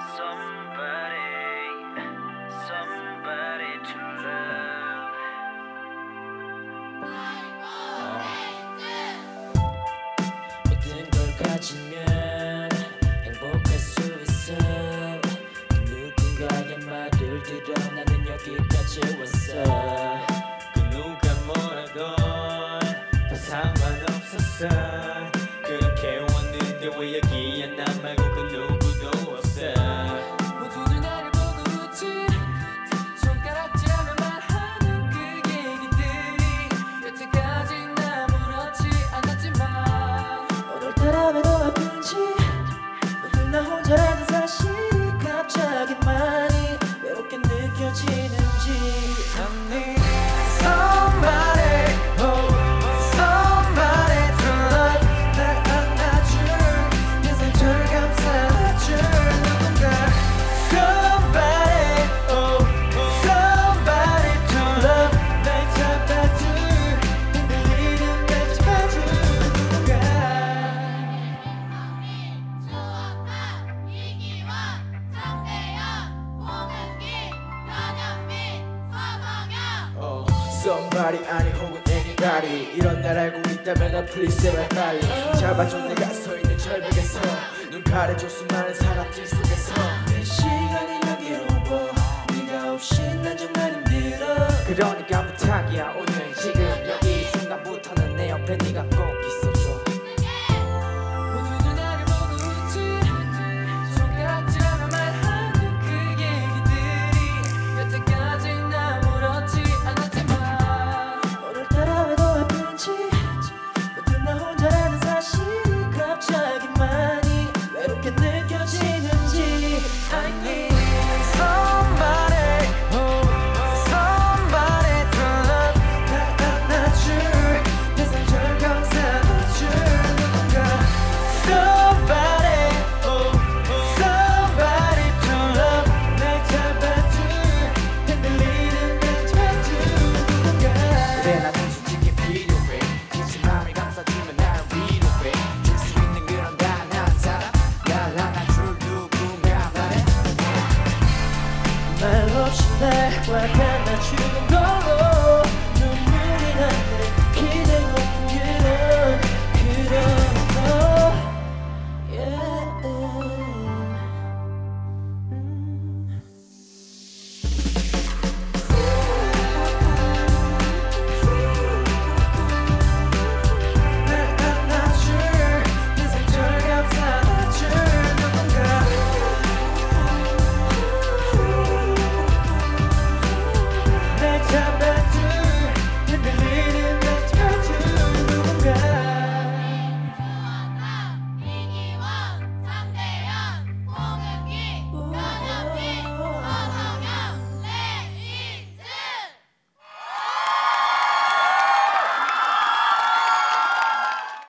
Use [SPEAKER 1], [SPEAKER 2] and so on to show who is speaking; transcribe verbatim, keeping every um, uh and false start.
[SPEAKER 1] Somebody, somebody to love.
[SPEAKER 2] 모든 걸 가지면 행복할 수 있어. 그 누군가의 말을 들어 나는 여기까지 왔어.
[SPEAKER 3] 그 누가 뭐라던 다 상관없었어. 그렇게 왔는데 왜 여기야 나 말고 그 누구도 없어.
[SPEAKER 2] 모두들 나를 보고 웃지. 손가락질하며 말하는 그 얘기들이 여태까지 아무렇지 않았지만 오늘따라 왜 더 아픈지 모두 나 혼자라는 사실이 갑자기 많이 외롭게 느껴지는지. I need somebody, oh, somebody to love. 날 안아줄 내 상처를 감싸줄 누군가. Somebody, oh, somebody to love. 날 잡아줄 흔들리는 날 잡아줄 누군가.
[SPEAKER 4] 주원남, 이기환, 장대현, 홍은기, 변현민, 서성현.
[SPEAKER 2] 어, somebody 아니 혹은 anybody 이런 날 알고 있다면 나 please 제발 빨리 잡아줘. 내가 서있는 절벽에서 눈 가려줘 수많은 사람들 속에서 내 시간이 여기로 오고 네가 없이 난 정말 힘들어. 그러니까 부탁이야 오늘 지금 여기 이 순간부터는 내 옆에 네가 꼭 있어줘. 모두들 나를 보고 웃지. 손가락질하며 말하는 그 얘기들이 여태까지 아무렇지 않았지만 오늘따라 왜 더 아픈지 모두 나 혼자라는 사실이 갑자기 많이 외롭게 느껴지는지. I need somebody, oh, somebody to love. 날 안아줄 내 상처를 감싸줄 누군가. Somebody, oh, somebody to love. 날 잡아줄 흔들리는 날 잡아줄 누군가. 그래 나는 솔직히 필요해. 진심 맘을 감싸주면 날 위로해. 줄 수 있는 그런 단한 사람 날 안아줄 누군가 말해. 말 없이 날 꽉 안아주고